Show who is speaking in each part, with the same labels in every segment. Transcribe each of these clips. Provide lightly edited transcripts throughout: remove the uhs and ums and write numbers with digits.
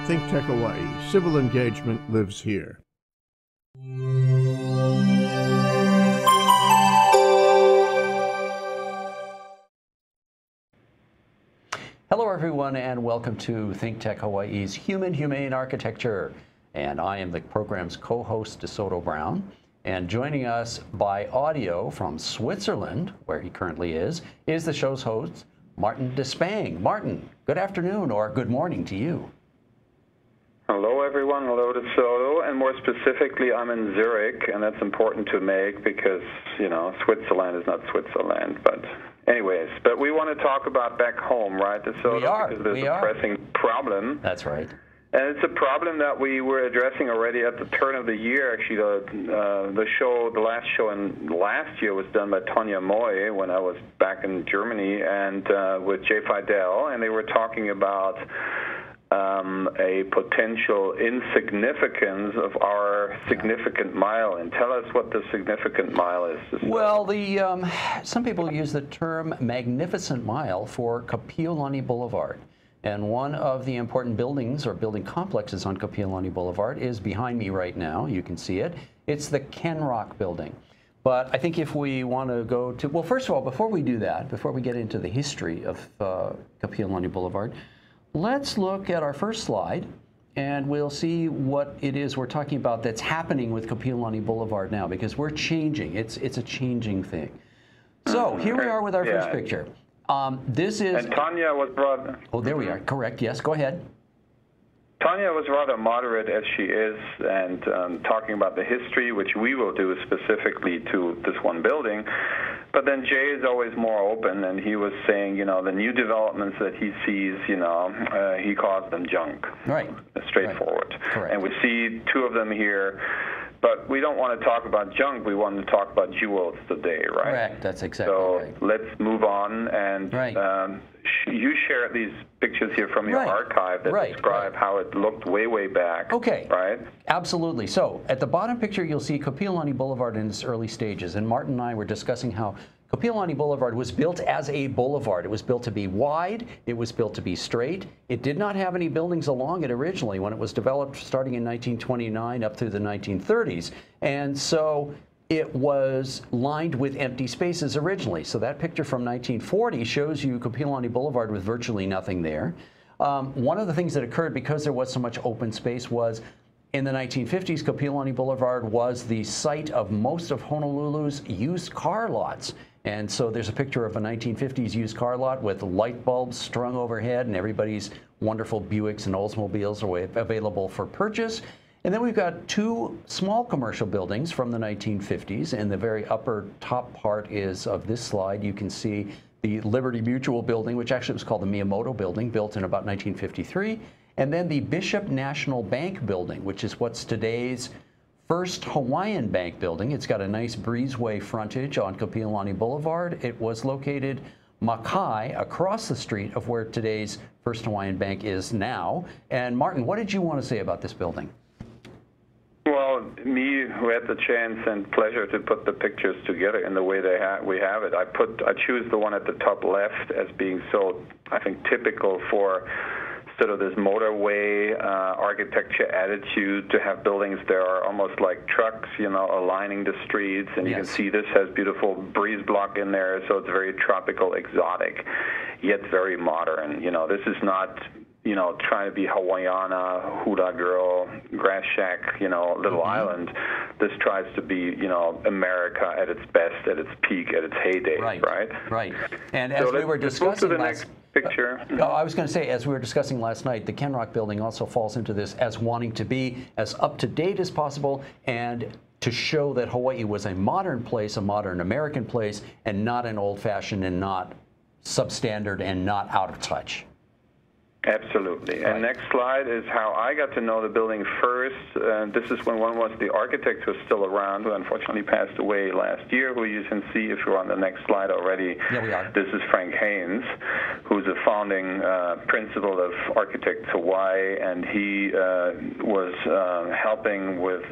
Speaker 1: ThinkTech Hawaii. Civil engagement lives here.
Speaker 2: Hello everyone and welcome to ThinkTech Hawaii's Human Humane Architecture. And I am the program's co-host DeSoto Brown. And joining us by audio from Switzerland, where he currently is the show's host, Martin Despang. Martin, good afternoon or good morning to you.
Speaker 3: Hello everyone, hello DeSoto, and more specifically I'm in Zurich, and that's important to make because, you know, Switzerland is not Switzerland, but anyways, but we want to talk about back home, right, DeSoto? Because there's a pressing problem.
Speaker 2: That's right.
Speaker 3: And it's a problem that we were addressing already at the turn of the year. Actually, the last show in last year was done by Tonya Moy when I was back in Germany, and with Jay Fidel, and they were talking about a potential insignificance of our significant mile. And tell us what the significant mile is.
Speaker 2: Well, some people use the term magnificent mile for Kapiolani Boulevard. And one of the important buildings or building complexes on Kapiolani Boulevard is behind me right now. You can see it. It's the Kenrock building. But I think if we want to go to, well, first of all, before we do that, before we get into the history of Kapiolani Boulevard, let's look at our first slide, and we'll see what it is we're talking about that's happening with Kapiolani Boulevard now, because we're changing. It's a changing thing. So here we are with our first picture. This is...
Speaker 3: And Tonya was brought...
Speaker 2: Oh, there we are. Correct. Yes, go ahead.
Speaker 3: Tonya was rather moderate as she is, and talking about the history, which we will do specifically to this one building. But then Jay is always more open, and he was saying, you know, the new developments that he sees, you know, he calls them junk.
Speaker 2: Right.
Speaker 3: Straightforward.
Speaker 2: Right. Correct.
Speaker 3: And we see two of them here. But we don't want to talk about junk. We want to talk about jewels today, right?
Speaker 2: Correct. That's exactly right.
Speaker 3: So let's move on. And you share these pictures here from your archive that describe how it looked way, way back.
Speaker 2: Okay.
Speaker 3: Right?
Speaker 2: Absolutely. So at the bottom picture, you'll see Kapiolani Boulevard in its early stages. And Martin and I were discussing how Kapiolani Boulevard was built as a boulevard. It was built to be wide. It was built to be straight. It did not have any buildings along it originally when it was developed starting in 1929 up through the 1930s. And so it was lined with empty spaces originally. So that picture from 1940 shows you Kapiolani Boulevard with virtually nothing there. One of the things that occurred because there was so much open space was in the 1950s, Kapiolani Boulevard was the site of most of Honolulu's used car lots. And so there's a picture of a 1950s used car lot with light bulbs strung overhead and everybody's wonderful Buicks and Oldsmobiles are available for purchase. And then we've got two small commercial buildings from the 1950s. And the very upper top part is of this slide. You can see the Liberty Mutual building, which actually was called the Miyamoto building, built in about 1953. And then the Bishop National Bank building, which is what's today's First Hawaiian Bank building. It's got a nice breezeway frontage on Kapiolani Boulevard. It was located Makai, across the street of where today's First Hawaiian Bank is now. And Martin, what did you want to say about this building?
Speaker 3: Well, me, who had the chance and pleasure to put the pictures together in the way we have it, I choose the one at the top left as being so, I think, typical for sort of this motorway architecture attitude, to have buildings that are almost like trucks, you know, aligning the streets. And you can see this has beautiful breeze block in there, so it's very tropical, exotic, yet very modern. You know, this is not, you know, trying to be Hawaiiana, hula girl, grass shack, you know, little island. This tries to be, you know, America at its best, at its peak, at its heyday, right?
Speaker 2: Right. And as we were discussing
Speaker 3: next picture.
Speaker 2: I was going to say, as we were discussing last night, the Kenrock building also falls into this as wanting to be as up-to-date as possible and to show that Hawaii was a modern place, a modern American place, and not an old-fashioned and not substandard and not out of touch.
Speaker 3: Absolutely. And next slide is how I got to know the building first. This is when one was the architect who was still around, who unfortunately passed away last year, who you can see if you're on the next slide already.
Speaker 2: Yeah, we are.
Speaker 3: This is Frank Haynes, who's a founding principal of Architects Hawaii, and he was helping with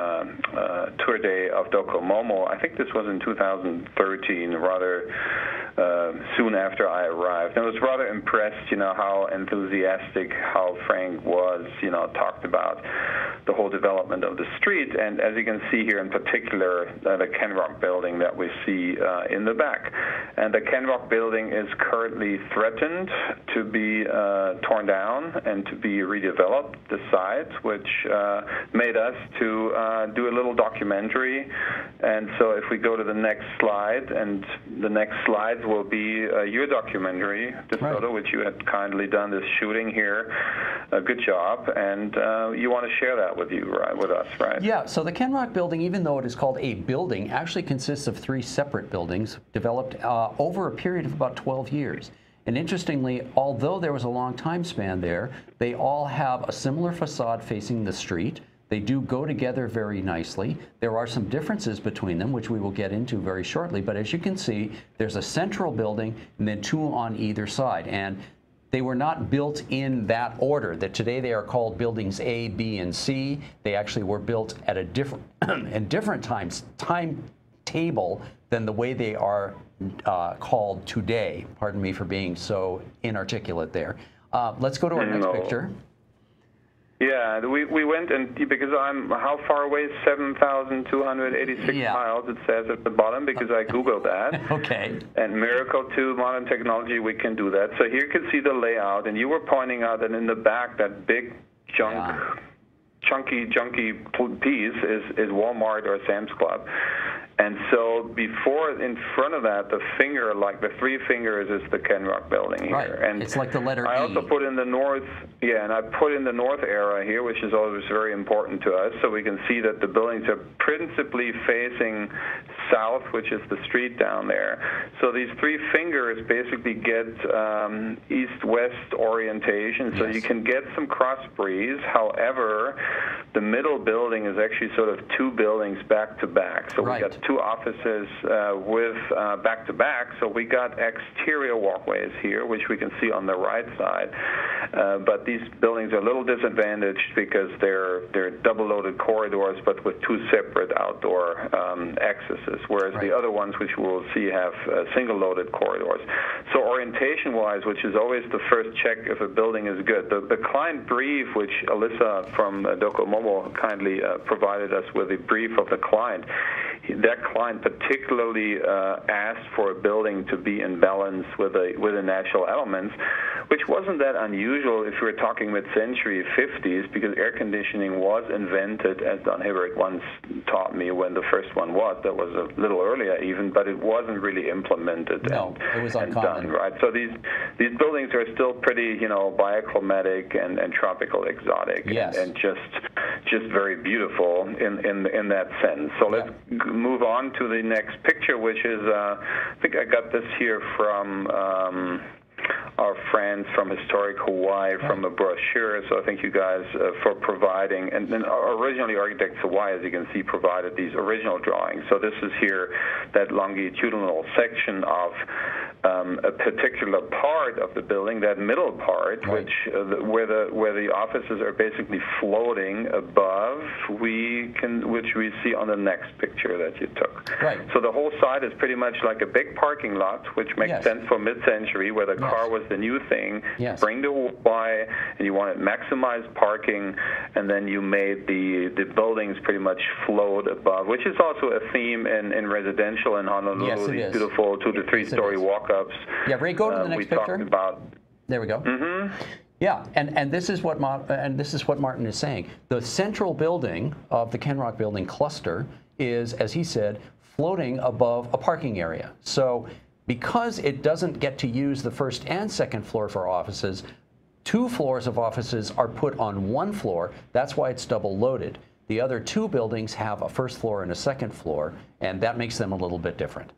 Speaker 3: the tour day of Docomomo. I think this was in 2013, rather soon after I arrived. And I was rather impressed, how enthusiastic, how Frank was, talked about the whole development of the street. And as you can see here in particular, the Kenrock building that we see in the back. And the Kenrock building is currently threatened to be torn down and to be redeveloped, the site, which made us to do a little documentary. And so if we go to the next slide, and the next slides will be your documentary, DeSoto, which you had kindly done this shooting here. Good job. And you want to share that with us, right?
Speaker 2: Yeah, so the Kenrock building, even though it is called a building, actually consists of 3 separate buildings developed over a period of about 12 years. And interestingly, although there was a long time span there, they all have a similar facade facing the street. They do go together very nicely. There are some differences between them, which we will get into very shortly. But as you can see, there's a central building and then 2 on either side. And they were not built in that order, that today they are called buildings A, B, and C. They actually were built at a different, in different timetable than the way they are called today. Pardon me for being so inarticulate there. Let's go to our next picture.
Speaker 3: Yeah, we went, and because how far away is 7,286 miles, it says at the bottom, because I Googled that.
Speaker 2: Okay.
Speaker 3: And miracle to modern technology, we can do that. So here you can see the layout, and you were pointing out that in the back, that big chunky piece is Walmart or Sam's Club. And so before, in front of that, the finger, like the 3 fingers, is the Kenrock building here.
Speaker 2: Right.
Speaker 3: And
Speaker 2: it's like the letter E.
Speaker 3: I also put in the north, and I put in the north area here, which is always very important to us, so we can see that the buildings are principally facing south, which is the street down there. So these 3 fingers basically get east-west orientation, so you can get some cross breeze. However, the middle building is actually sort of 2 buildings back to back. So we got 2 offices with back-to-back, so we got exterior walkways here, which we can see on the right side. But these buildings are a little disadvantaged because they're double-loaded corridors, but with 2 separate outdoor accesses, whereas the other ones, which we'll see, have single-loaded corridors. So orientation-wise, which is always the first check if a building is good, the client brief, which Alyssa from Docomomo kindly provided us with a brief of the client, that client particularly asked for a building to be in balance with the natural elements, which wasn't that unusual if we were talking mid-century 50s, because air conditioning was invented, as Don Hibbert once taught me when the first one was. That was a little earlier even, but it wasn't really implemented
Speaker 2: it was
Speaker 3: and done, right? So these buildings are still pretty, bioclimatic and tropical exotic, and just very beautiful in that sense. So let's move on to the next picture, which is, I think I got this here from our friends from Historic Hawaii from a brochure. So I thank you guys for providing. And then originally Architects Hawaii, as you can see, provided these original drawings. So this is here that longitudinal section of a particular part of the building, that middle part, which where the offices are basically floating above, which we see on the next picture that you took.
Speaker 2: Right.
Speaker 3: So the whole site is pretty much like a big parking lot, which makes sense for mid-century, where the car was the new thing. Bring to Hawaii, and you wanted maximized parking, and then you made the buildings pretty much float above, which is also a theme in residential in Honolulu.
Speaker 2: Yes, it is.
Speaker 3: Beautiful 2 to 3 story walk-ups.
Speaker 2: Yeah, Ray, go to the next picture.
Speaker 3: We talked about.
Speaker 2: There we go. Yeah, and this is what Martin is saying. The central building of the Kenrock building cluster is, as he said, floating above a parking area. So because it doesn't get to use the first and second floor for offices, 2 floors of offices are put on 1 floor. That's why it's double loaded. The other 2 buildings have a first floor and a second floor, and that makes them a little bit different.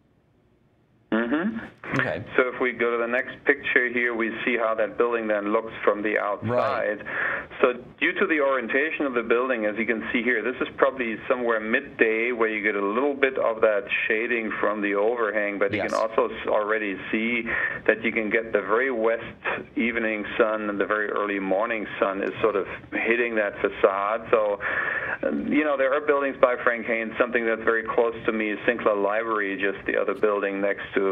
Speaker 2: Okay.
Speaker 3: So if we go to the next picture here, we see how that building then looks from the outside. So due to the orientation of the building, as you can see here, this is probably somewhere midday where you get a little bit of that shading from the overhang, but you can also already see that you can get the very west evening sun and the very early morning sun is sort of hitting that facade. So, there are buildings by Frank Haynes. Something that's very close to me is Sinclair Library, just the other building next to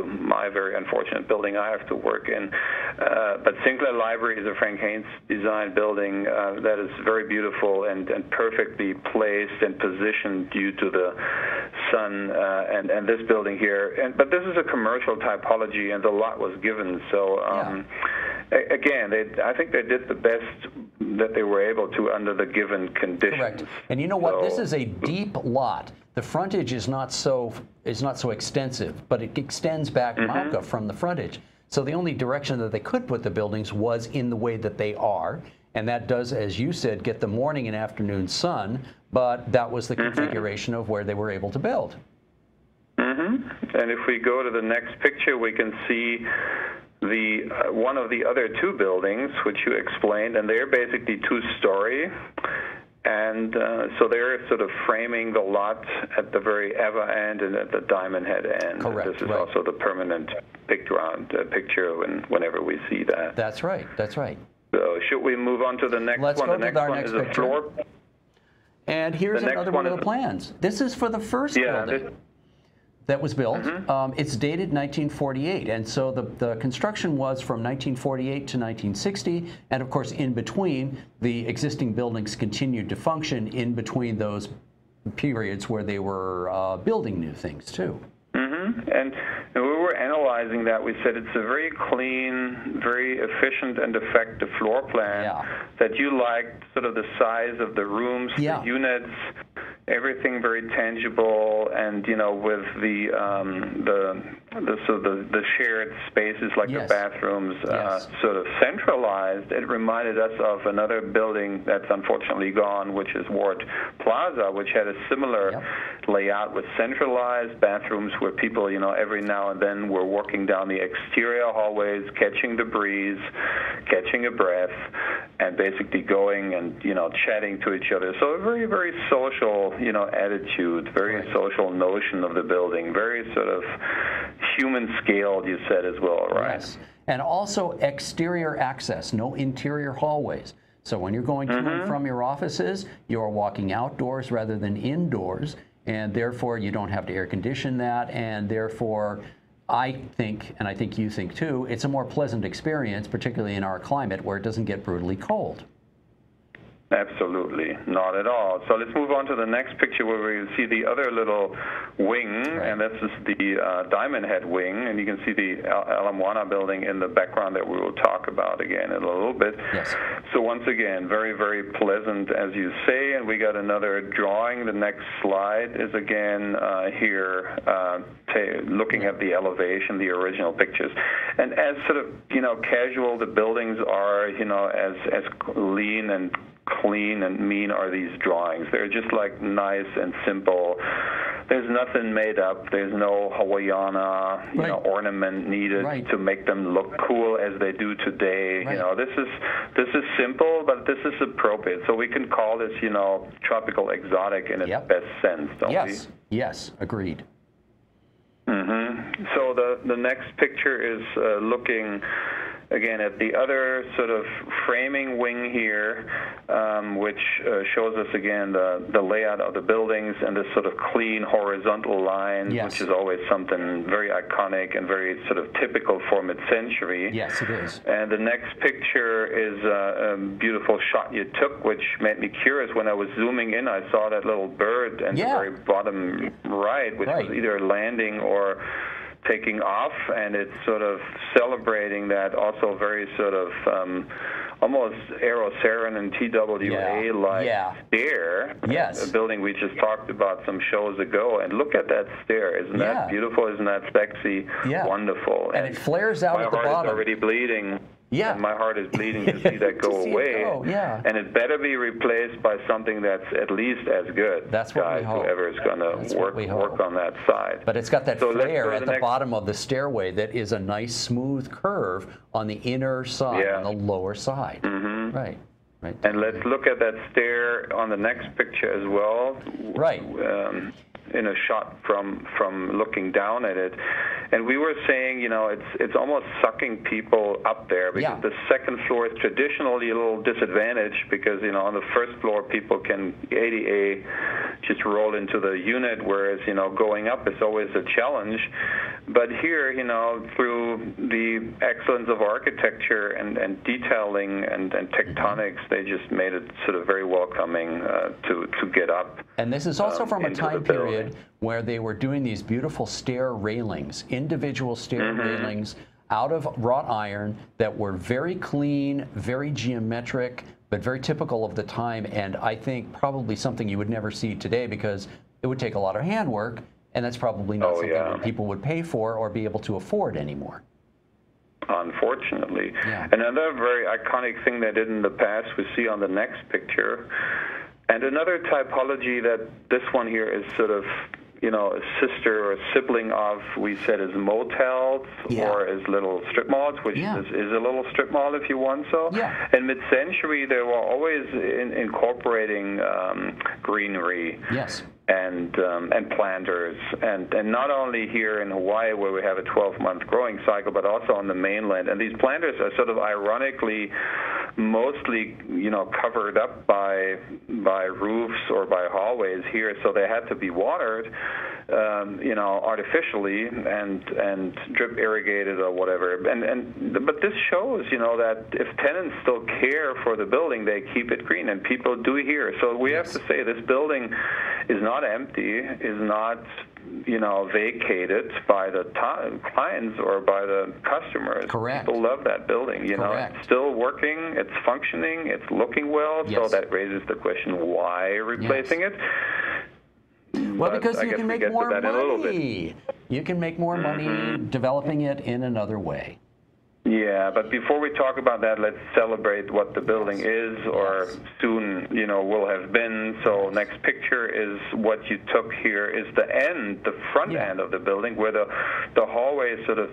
Speaker 3: my very unfortunate building I have to work in. But Sinclair Library is a Frank Haynes design building that is very beautiful and perfectly placed and positioned due to the sun and this building here. But this is a commercial typology, and the lot was given. So again, I think they did the best that they were able to under the given conditions.
Speaker 2: Correct. And you know what? This is a deep lot. The frontage is not so extensive, but it extends back Mauka from the frontage. So the only direction that they could put the buildings was in the way that they are, and that does, as you said, get the morning and afternoon sun. But that was the configuration of where they were able to build.
Speaker 3: And if we go to the next picture, we can see the one of the other two buildings, which you explained, and they're basically two-story. And so they're sort of framing the lot at the very Eva end and at the Diamond Head end.
Speaker 2: Correct.
Speaker 3: This is also the permanent picture whenever we see that.
Speaker 2: That's right. That's right.
Speaker 3: So should we move on to the next one?
Speaker 2: Let's go
Speaker 3: the
Speaker 2: to
Speaker 3: next
Speaker 2: our
Speaker 3: one
Speaker 2: next
Speaker 3: is a
Speaker 2: picture.
Speaker 3: floor.
Speaker 2: And here's another one of the plans. This is for the first building that was built. It's dated 1948, and so the construction was from 1948 to 1960, and of course in between, the existing buildings continued to function in between those periods where they were building new things too.
Speaker 3: And we were analyzing that. We said it's a very clean, very efficient and effective floor plan that you liked, sort of the size of the rooms, the units, everything very tangible, and with the shared spaces like the bathrooms sort of centralized. It reminded us of another building that's unfortunately gone, which is Ward Plaza, which had a similar layout with centralized bathrooms where people, every now and then were walking down the exterior hallways, catching the breeze, catching a breath, and basically going and, chatting to each other. So a very, very social, attitude, very social notion of the building, very sort of human scaled, you said as well, right? Yes.
Speaker 2: And also exterior access, no interior hallways. So when you're going to and from your offices, you're walking outdoors rather than indoors, and therefore you don't have to air condition that, and therefore I think, and I think you think too, it's a more pleasant experience, particularly in our climate where it doesn't get brutally cold.
Speaker 3: Absolutely, not at all. So let's move on to the next picture where we see the other little wing, and this is the Diamond Head wing, and you can see the Ala Moana building in the background that we will talk about again in a little bit.
Speaker 2: Yes.
Speaker 3: So once again, very, very pleasant, as you say, and we got another drawing. The next slide is again here looking at the elevation, the original pictures. And as sort of, casual the buildings are, as lean and clean and mean are these drawings. They're just like nice and simple. There's nothing made up. There's no Hawaiiana, ornament needed to make them look cool as they do today. This is simple, but this is appropriate. So we can call this, tropical exotic in its best sense, don't we?
Speaker 2: Yes, agreed.
Speaker 3: So the next picture is looking again at the other sort of framing wing here, which shows us again the layout of the buildings and this sort of clean horizontal line, which is always something very iconic and very sort of typical for mid-century.
Speaker 2: Yes, it is.
Speaker 3: And the next picture is a beautiful shot you took, which made me curious. When I was zooming in, I saw that little bird at the very bottom right, which was either landing or taking off, and it's sort of celebrating that also very sort of almost Aerosarin and TWA-like stair, a building we just talked about some shows ago. And look at that stair. Isn't that beautiful? Isn't that sexy? Wonderful.
Speaker 2: And it flares out at the bottom.
Speaker 3: My heart is already bleeding. And my heart is bleeding to see that go away. And it better be replaced by something that's at least as good.
Speaker 2: That's what we hope.
Speaker 3: Whoever is going to work on that side.
Speaker 2: But it's got that flare at the bottom of the stairway that is a nice smooth curve on the inner side, on the lower side. Right.
Speaker 3: And let's look at that stair on the next picture as well. In a shot from looking down at it. And we were saying, it's almost sucking people up there because the second floor is traditionally a little disadvantaged because, on the first floor people can ADA just roll into the unit, whereas, going up is always a challenge. But here, through the excellence of architecture and detailing and tectonics, they just made it sort of very welcoming to get up.
Speaker 2: And this is also from a time period
Speaker 3: building
Speaker 2: where they were doing these beautiful stair railings, individual stair railings out of wrought iron that were very clean, very geometric, but very typical of the time, and I think probably something you would never see today because it would take a lot of handwork, and that's probably not something that people would pay for or be able to afford anymore.
Speaker 3: Unfortunately.
Speaker 2: Yeah.
Speaker 3: Another very iconic thing they did in the past we see on the next picture, and another typology that this one here is sort of a sister or a sibling of, we said, as motels or as little strip malls, which is a little strip mall if you want so.
Speaker 2: Yeah.
Speaker 3: In mid-century, they were always incorporating greenery.
Speaker 2: Yes.
Speaker 3: And planters, and not only here in Hawaii where we have a 12-month growing cycle, but also on the mainland. And these planters are sort of ironically mostly, covered up by roofs or by hallways here, so they had to be watered, artificially and drip irrigated or whatever. But this shows, that if tenants still care for the building, they keep it green, and people do here. So we have to say this building is not empty, is not vacated by the clients or by the customers.
Speaker 2: Correct.
Speaker 3: People love that building.
Speaker 2: Correct.
Speaker 3: It's still working, it's functioning, it's looking well. So that raises the question: why replacing it?
Speaker 2: Well,
Speaker 3: but
Speaker 2: because
Speaker 3: I
Speaker 2: you
Speaker 3: guess
Speaker 2: can
Speaker 3: we
Speaker 2: make
Speaker 3: get
Speaker 2: more
Speaker 3: to that in a little
Speaker 2: money. You can make more money developing it in another way.
Speaker 3: Yeah, but before we talk about that, let's celebrate what the building is, or soon, will have been. So next picture is what you took here is the front end of the building, where the hallway sort of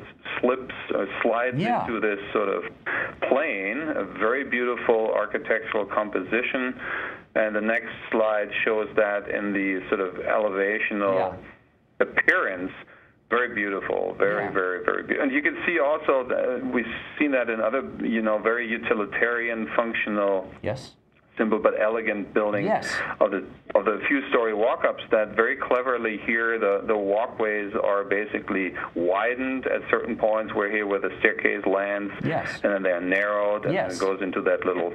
Speaker 3: slides into this sort of plane, a very beautiful architectural composition. And the next slide shows that in the sort of elevational appearance. Very beautiful, very, very beautiful. And you can see also that we've seen that in other, very utilitarian, functional, simple but elegant buildings of the few-story walk-ups that very cleverly here the walkways are basically widened at certain points where the staircase lands, and then they're narrowed, and then it goes into that little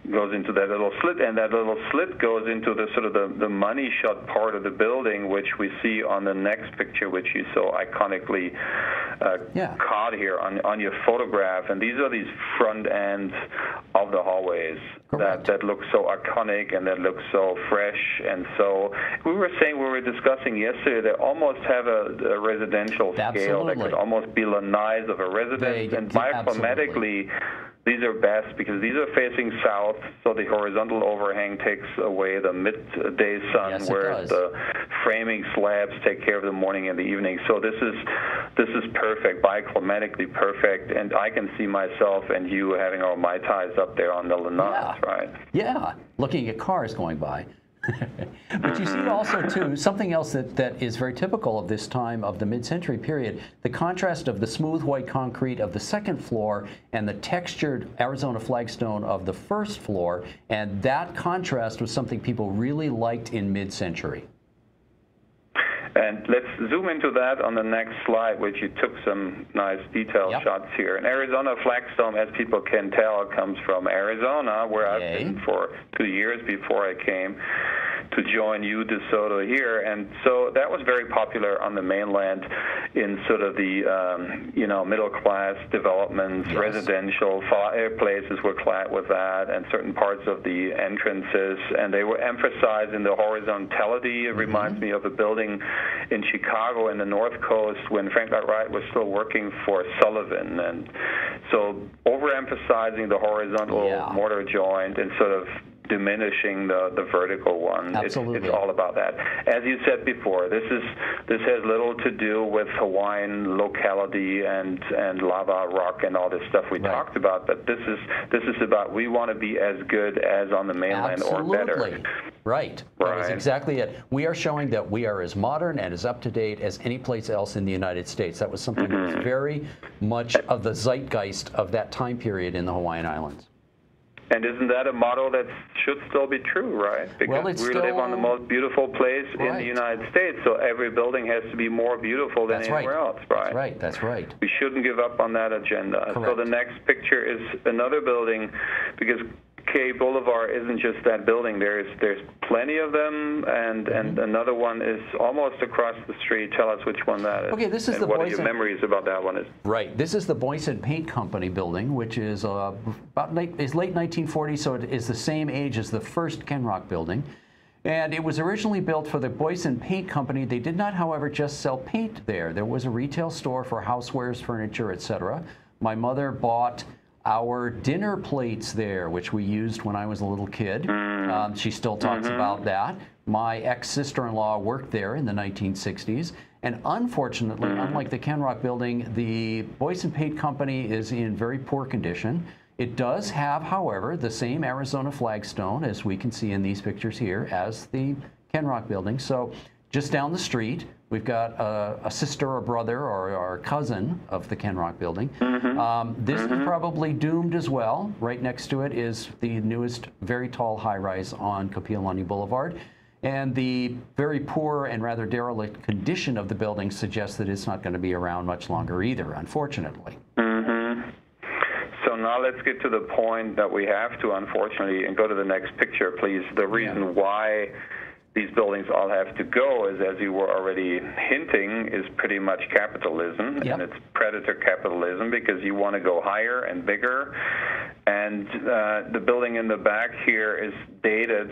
Speaker 3: slit, and that little slit goes into the sort of the money shot part of the building, which we see on the next picture, which you so iconically caught here on your photograph. And these are these front ends of the hallways that look so iconic and that look so fresh. And so we were discussing yesterday, they almost have a residential scale. They could almost be lanais of a residence, and bioclimatically these are best because these are facing south, so the horizontal overhang takes away the midday sun, whereas the framing slabs take care of the morning and the evening. So this is perfect, bioclimatically perfect, and I can see myself and you having our Mai Tais up there on the lanais, right? Yeah,
Speaker 2: looking at cars going by. But you see also, too, something else that is very typical of this time of the mid-century period, the contrast of the smooth white concrete of the second floor and the textured Arizona flagstone of the first floor, and that contrast was something people really liked in mid-century.
Speaker 3: And let's zoom into that on the next slide, which you took some nice detailed shots here. And Arizona flagstone, as people can tell, comes from Arizona, where I've been for 2 years before I came to join you, DeSoto, here. And so that was very popular on the mainland in sort of the, middle-class developments, residential fireplaces were clad with that, and certain parts of the entrances. And they were emphasizing the horizontality. It reminds me of a building in Chicago in the North Coast when Frank Lloyd Wright was still working for Sullivan. And so overemphasizing the horizontal mortar joint and sort of diminishing the vertical one.
Speaker 2: Absolutely.
Speaker 3: It's all about that. As you said before, this has little to do with Hawaiian locality and lava rock and all this stuff we talked about, but this is about we want to be as good as on the mainland or better.
Speaker 2: Right. That is exactly it. We are showing that we are as modern and as up-to-date as any place else in the United States. That was something that was very much of the zeitgeist of that time period in the Hawaiian Islands.
Speaker 3: And isn't that a model that should still be true, right? Because
Speaker 2: it's
Speaker 3: we
Speaker 2: still,
Speaker 3: live on the most beautiful place in
Speaker 2: right.
Speaker 3: the United States, so every building has to be more beautiful than anywhere else, right?
Speaker 2: That's right. That's right.
Speaker 3: We shouldn't give up on that agenda.
Speaker 2: Correct.
Speaker 3: So the next picture is another building, because K Boulevard isn't just that building. There's plenty of them, and another one is almost across the street. Tell us which one that is.
Speaker 2: Okay, this is
Speaker 3: and
Speaker 2: the
Speaker 3: what
Speaker 2: Boyce
Speaker 3: are your memories about that one?
Speaker 2: Right. This is the Boyce and Paint Company building, which is is late 1940s, so it is the same age as the first Kenrock building. And it was originally built for the Boyce and Paint Company. They did not, however, just sell paint there. There was a retail store for housewares, furniture, etc. My mother bought our dinner plates there, which we used when I was a little kid. She still talks about that. My ex-sister-in-law worked there in the 1960s. And unfortunately, unlike the Kenrock building, the Boyce and Paint Company is in very poor condition. It does have, however, the same Arizona flagstone, as we can see in these pictures here, as the Kenrock building. So just down the street, we've got a sister or brother or cousin of the Kenrock building. This is probably doomed as well. Right next to it is the newest very tall high-rise on Kapiolani Boulevard. And the very poor and rather derelict condition of the building suggests that it's not going to be around much longer either, unfortunately.
Speaker 3: So now let's get to the point that we have to, unfortunately, and go to the next picture, please. The reason why these buildings all have to go is, as you were already hinting, is pretty much capitalism, and it's predator capitalism, because you want to go higher and bigger. And the building in the back here is dated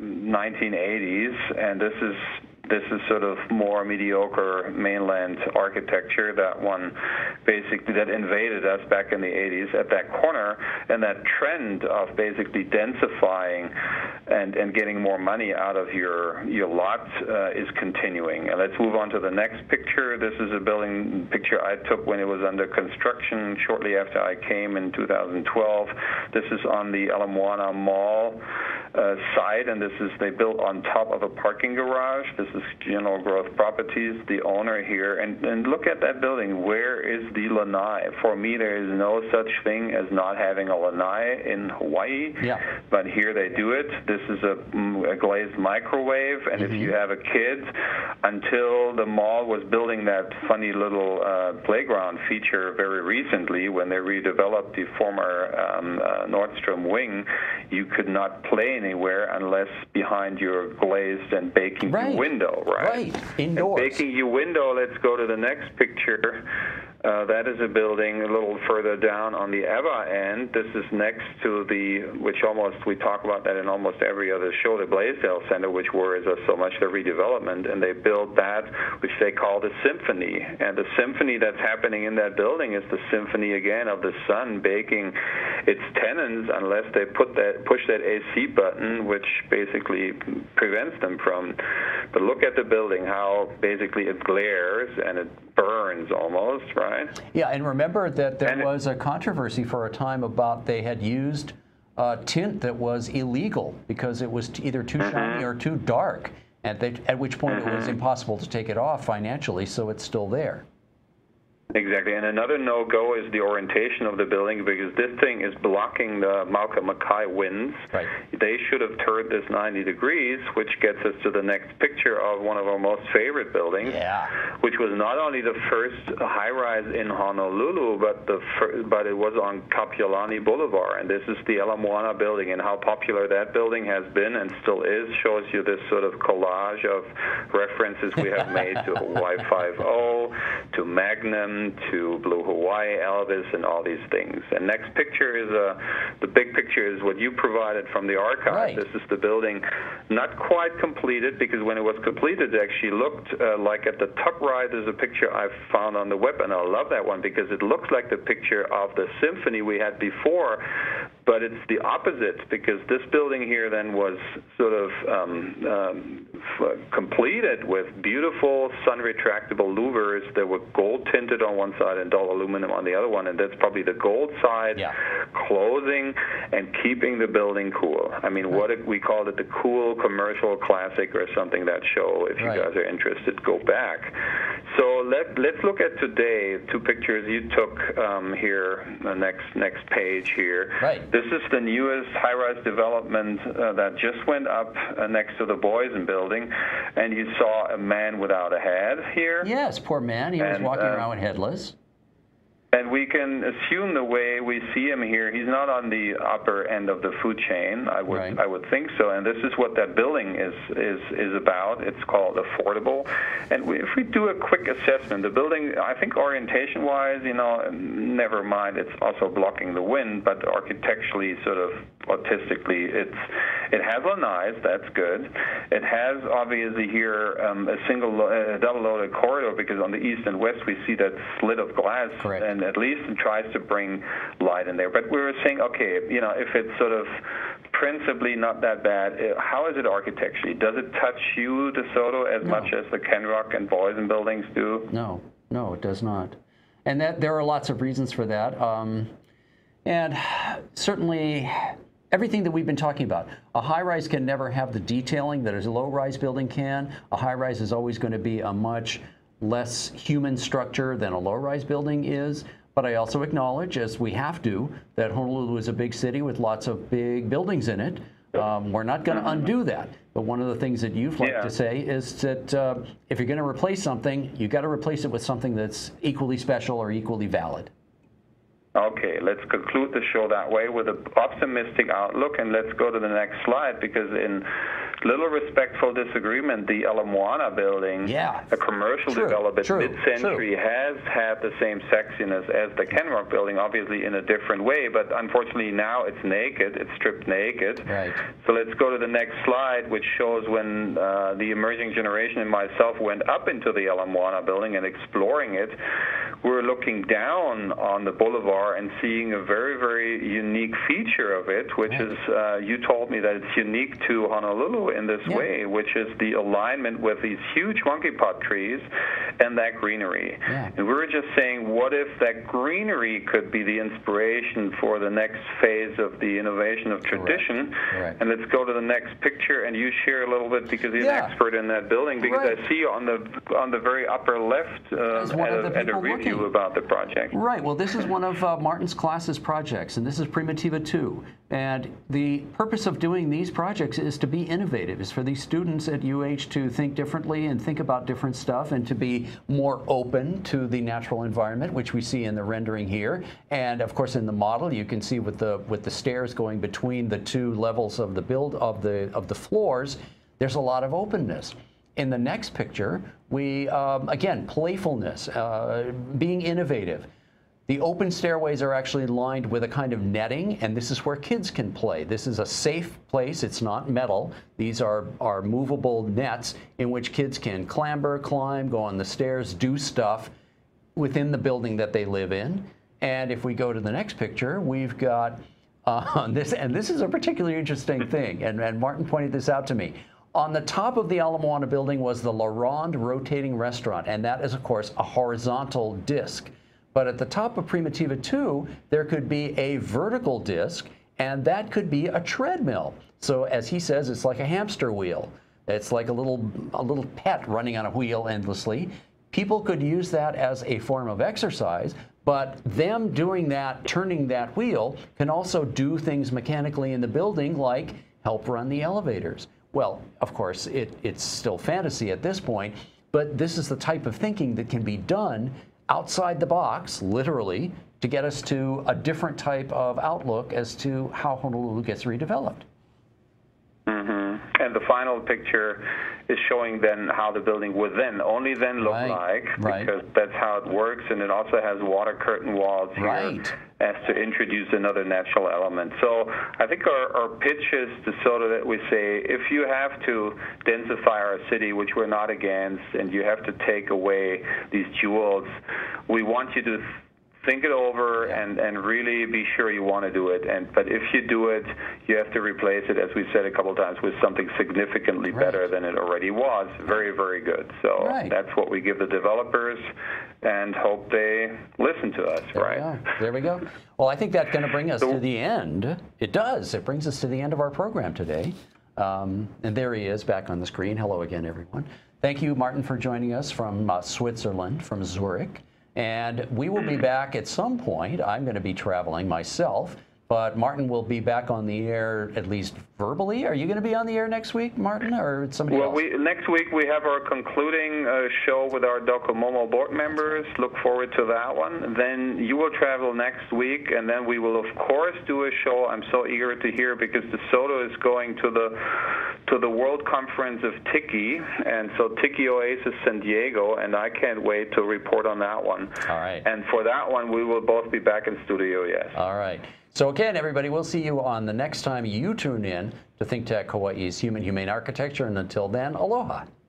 Speaker 3: 1980s, and this is sort of more mediocre mainland architecture, that one basically that invaded us back in the 80s at that corner, and that trend of basically densifying and getting more money out of your lot is continuing. And let's move on to the next picture. This is a building picture I took when it was under construction shortly after I came in 2012. This is on the Ala Moana Mall site, and they built on top of a parking garage. This is General Growth Properties, the owner here. And look at that building. Where is the lanai? For me, there is no such thing as not having a lanai in Hawaii, but here they do it. This is a glazed microwave, and if you have a kid, until the mall was building that funny little playground feature very recently, when they redeveloped the former Nordstrom wing, you could not play anywhere unless behind your glazed and baking window, right? Indoors. And baking your window, let's go to the next picture. That is a building a little further down on the Eva end. This is next to we talk about that in almost every other show, the Blaisdell Center, which worries us so much, the redevelopment, and they built that, which they call the symphony. And the symphony that's happening in that building is the symphony, again, of the sun baking its tenants unless they push that AC button, which basically prevents them from. But look at the building, how basically it glares and it burns almost, right?
Speaker 2: Yeah, and remember that there was a controversy for a time about they had used tint that was illegal because it was either too shiny or too dark, at which point it was impossible to take it off financially, so it's still there.
Speaker 3: Exactly, and another no-go is the orientation of the building, because this thing is blocking the Malcolm Mackay winds. Right. They should have turned this 90 degrees, which gets us to the next picture of one of our most favorite buildings, which was not only the first high-rise in Honolulu, but it was on Kapiolani Boulevard, and this is the Ala Moana building, and how popular that building has been and still is shows you this sort of collage of references we have made to Hawaii 5.0, to Magnum, to Blue Hawaii, Elvis, and all these things. And next picture is the big picture is what you provided from the archive. Right. This is the building, not quite completed, because when it was completed, it actually looked like at the top right is a picture I found on the web, and I love that one because it looks like the picture of the symphony we had before, but it's the opposite, because this building here then was sort of completed with beautiful sun-retractable louvers that were gold-tinted on one side and dull aluminum on the other one, and that's probably the gold side, closing and keeping the building cool. I mean, we called it the Cool Commercial Classic or something, that show. If you guys are interested, go back. So let's look at today. Two pictures you took here, the next page here.
Speaker 2: Right.
Speaker 3: This is the newest high-rise development that just went up next to the Boysen building, and you saw a man without a head here.
Speaker 2: Yes, poor man. He was walking around headless.
Speaker 3: And we can assume the way we see him here, he's not on the upper end of the food chain. I would think so. And this is what that building is about. It's called Affordable. And if we do a quick assessment, the building, I think orientation-wise, never mind, it's also blocking the wind, but architecturally, sort of artistically, it has lanais, that's good. It has obviously here a double-loaded corridor, because on the east and west we see that slit of glass.
Speaker 2: Correct.
Speaker 3: And at least it tries to bring light in there. But we were saying, okay, if it's sort of principally not that bad, how is it architecturally? Does it touch you, DeSoto, as much as the Kenrock and Boysen buildings do?
Speaker 2: No, it does not. And there are lots of reasons for that. And certainly everything that we've been talking about. A high-rise can never have the detailing that a low-rise building can. A high-rise is always going to be a much less human structure than a low-rise building is. But I also acknowledge, as we have to, that Honolulu is a big city with lots of big buildings in it. We're not going to undo that. But one of the things that you've liked to say is that if you're going to replace something, you've got to replace it with something that's equally special or equally valid.
Speaker 3: Okay, let's conclude the show that way with an optimistic outlook, and let's go to the next slide, because in little respectful disagreement, the Ala Moana building, a commercial development mid-century, has had the same sexiness as the Kenrock building, obviously in a different way, but unfortunately now it's naked, it's stripped naked.
Speaker 2: Right.
Speaker 3: So let's go to the next slide, which shows when the emerging generation and myself went up into the Ala Moana building and exploring it, we were looking down on the boulevard and seeing a very, very unique feature of it, which is, you told me that it's unique to Honolulu in this way, which is the alignment with these huge monkey pot trees and that greenery. And we were just saying, what if that greenery could be the inspiration for the next phase of the innovation of tradition? And let's go to the next picture, and you share a little bit, because you're an expert in that building, because I see on the very upper left at a review about the project.
Speaker 2: Right. Well, this is one of Martin's class's projects, and this is Primitiva 2. And the purpose of doing these projects is to be innovative, is for these students at UH to think differently and think about different stuff, and to be more open to the natural environment, which we see in the rendering here. And of course, in the model, you can see with the stairs going between the two levels of the of the floors, there's a lot of openness. In the next picture, we again, playfulness, being innovative. The open stairways are actually lined with a kind of netting, and this is where kids can play. This is a safe place. It's not metal. These are movable nets in which kids can clamber, climb, go on the stairs, do stuff within the building that they live in. And if we go to the next picture, we've got this, and this is a particularly interesting thing, and Martin pointed this out to me. On the top of the Ala Moana building was the La Ronde rotating restaurant, and that is, of course, a horizontal disc. But at the top of Primitiva 2, there could be a vertical disc, and that could be a treadmill. So as he says, it's like a hamster wheel. It's like a little pet running on a wheel endlessly. People could use that as a form of exercise, but them doing that, turning that wheel, can also do things mechanically in the building, like help run the elevators. Well, of course, it's still fantasy at this point, but this is the type of thinking that can be done outside the box, literally, to get us to a different type of outlook as to how Honolulu gets redeveloped.
Speaker 3: And the final picture is showing then how the building would only then look like, because that's how it works, and it also has water curtain walls here as to introduce another natural element. So I think our pitch is to sort of that we say, if you have to densify our city, which we're not against, and you have to take away these jewels, we want you to think it over and really be sure you want to do it. But if you do it, you have to replace it, as we said a couple of times, with something significantly better than it already was. Very, very good. So that's what we give the developers, and hope they listen to us,
Speaker 2: There we go. Well, I think that's going to bring us to the end. It does. It brings us to the end of our program today. And there he is back on the screen. Hello again, everyone. Thank you, Martin, for joining us from Switzerland, from Zurich. And we will be back at some point. I'm going to be traveling myself, but Martin will be back on the air, at least verbally. Are you going to be on the air next week, Martin, or somebody else?
Speaker 3: Next week we have our concluding show with our Docomomo board members. Look forward to that one. Then you will travel next week, and then we will, of course, do a show. I'm so eager to hear, because DeSoto is going to the World Conference of Tiki, and so Tiki Oasis San Diego, and I can't wait to report on that one.
Speaker 2: All right.
Speaker 3: And for that one, we will both be back in studio, yes.
Speaker 2: All right. So again, everybody, we'll see you on the next time you tune in to ThinkTech Hawaii's Human Humane Architecture, and until then, aloha.